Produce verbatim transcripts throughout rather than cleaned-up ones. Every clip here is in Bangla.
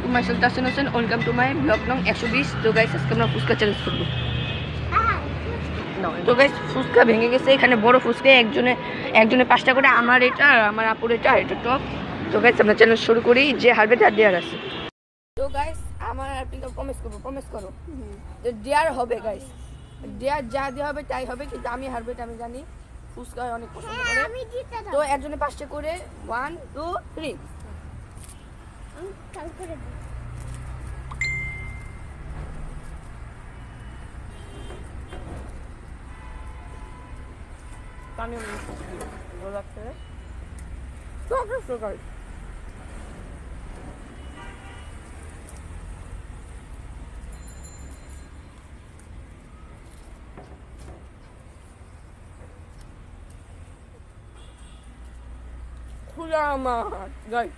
আলাইকুম, myself Tasin Hossain, welcome to my blog নং একশো বিশ। তো গাইস আজকে আমরা ফুচকা চ্যালেঞ্জ করবো। তো গাইস ফুচকা ভেঙে গেছে, এখানে বড় ফুচকা একজনে একজনে পাঁচটা করে, আমার এটা আর আমার আপুর এটা আর এটা টপ। তো গাইস আমরা চ্যালেঞ্জ শুরু করি, যে হারবে তার দেয়ার আছে। তো গাইস আমার আপনি তো প্রমিস করবো, প্রমিস করো যে দেয়ার হবে গাইস, দেয়ার যা দেওয়া হবে তাই হবে, কিন্তু আমি হারবে এটা আমি জানি। ফুচকা অনেক পছন্দ করে, তো একজনে পাঁচটা করে, ওয়ান টু থ্রি। পানি ভালো লাগছে, খোলা আমার গাইস।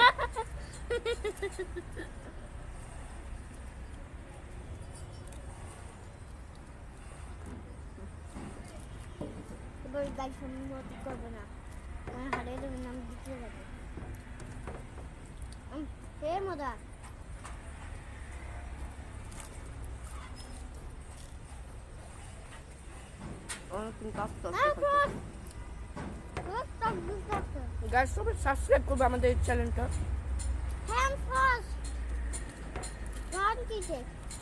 গাইস আমি মত করব না, আমার হারিয়ে দেবেন, আমি দিতে যাব। আম হে মজা অনেকদিন কাজ করতে গাইস, সবাই সাবস্ক্রাইব করবে আমাদের এই চ্যানেলটা। হ্যান্ড ফাস্ট গান কিছে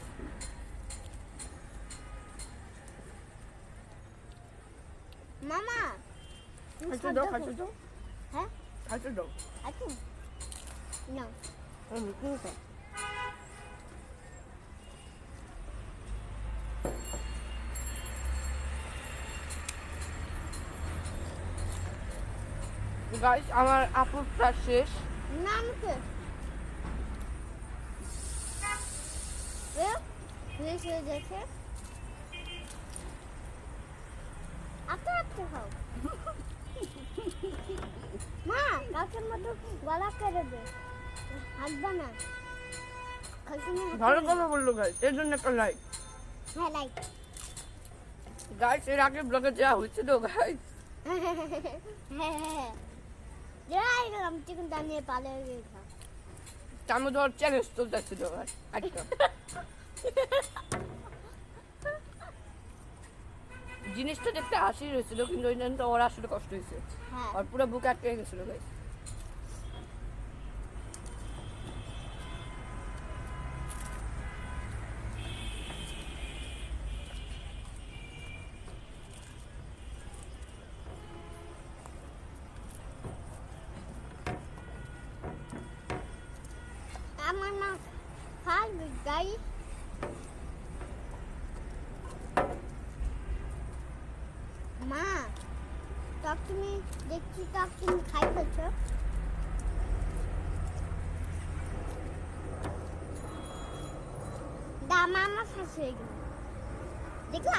মামা খাইতে দাও, খাইতে দাও, হ্যাঁ খাইতে দাও। আচ্ছা না আমি কি খাই গাইস, আমার আপুরটা শেষ। নাম কি এ শেষ হয়ে গেছে, আস্তে আস্তে খাও মা, গাছের মতো গলা কেটে দে, হাসবা না। ভালো কথা বললো গাইস, এর জন্য একটা লাইক। হ্যাঁ লাইক গাইস, এর আগে ব্লগে যা হয়েছে তো গাইস, হ্যাঁ হ্যাঁ হ্যাঁ যাই গেলাম চিকেন দানিয়ে পালে গেছে, তার মধ্যে ওর চ্যালেঞ্জ চলতেছে তো গাইস। আচ্ছা জিনিসটা দেখতে হাসি হয়েছিল, কিন্তু ওই জন্য ওর আসলে কষ্ট হয়েছে, আর পুরো বুকে আটকে গেছিল গাইস। আমার মা খাই গাই মা, তব তুমি দেখছি তব তুমি খাই ফেলছ, দামা আমার ফাঁস হয়ে গেল, দেখলা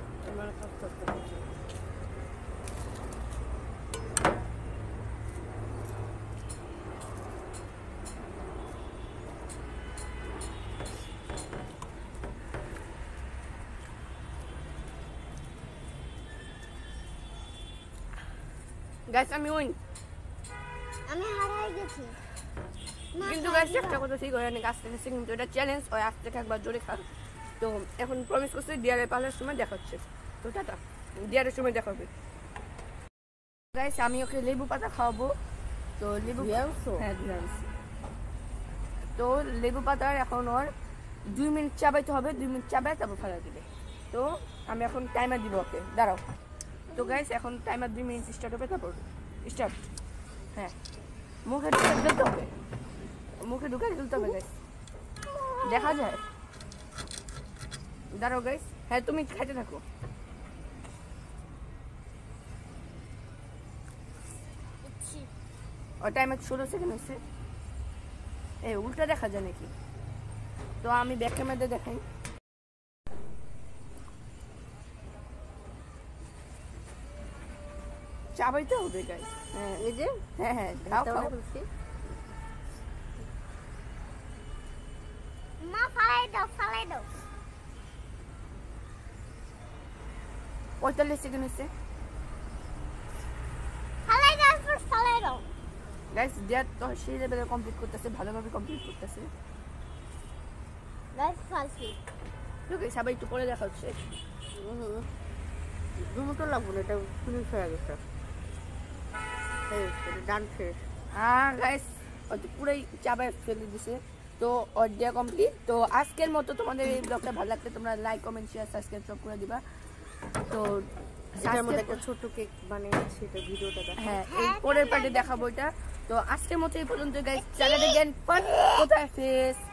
গাইস, আমি উইন, আমি হারাই গেছি। কিন্তু গাইস একটা কথা ঠিক হয়, অনেক আস্তে গেছে, কিন্তু এটা চ্যালেঞ্জ, ওই আস্তে থেকে একবার জোরে খান। তো এখন প্রমিস করছি ডিয়ারের পালার সময় দেখা হচ্ছে, তো টাটা, ডিয়ারের সময় দেখা হবে। গাইস আমি ওকে লেবু পাতা খাওয়াবো, তো লেবু হ্যাঁ ধুয়ে আনছি। তো লেবু পাতার এখন ওর দুই মিনিট চাবাইতে হবে, দুই মিনিট চাবাই তারপর ফেলা দিবে। তো আমি এখন টাইমার দিব ওকে, দাঁড়াও। তো গাইস এখন টাইমার দুই মিনিট স্টার্ট হবে, তারপর স্টার্ট। হ্যাঁ মুখে ঢুকে দিতে হবে, মুখে ঢুকে দিতে হবে গাইস, দেখা যায়। দাঁড়াও গাইস, হ্যাঁ তুমি খাইতে থাকো। ও টাইমার ষোলো সেকেন্ড হয়েছে, এই উল্টা দেখা যায় নাকি? তো আমি ব্যাক ক্যামেরাতে দেখাই। চাবাইতে হবে গাইস, হ্যাঁ এই যে হ্যাঁ হ্যাঁ খাও খাও। মা ফালাই দাও, ফালাই দাও। পঁয়তাল্লিশ সেকেন্ড হয়েছে। ফালাই দাও, ফালাই দাও। গাইস দিয়া তো সেই লেভেলে কমপ্লিট করতেছে, ভালোভাবে কমপ্লিট করতেছে। গাইস ফালসি ওকে সবাই একটু পরে দেখা হচ্ছে। দুটো লাগবো না, এটা ফিনিশ হয়ে গেছে। এই ডান শেষ। হ্যাঁ গাইস হয়তো পুরাই চাবায় ফেলে দিছে। তো অর্ধেক কমপ্লিট। তো আজকের মতো তোমাদের এই ব্লগটা ভালো লাগলে তোমরা লাইক কমেন্ট শেয়ার সাবস্ক্রাইব সব করে দিবা। তো এটার মধ্যে একটা ছোট কেক বানিয়েছি, এটা ভিডিওটা দেখো। হ্যাঁ এই পরের পার্টে দেখাবো এটা। তো আজকের মতো এই পর্যন্ত গাইস, চ্যানেলে জ্ঞান পান কোথায় ফেস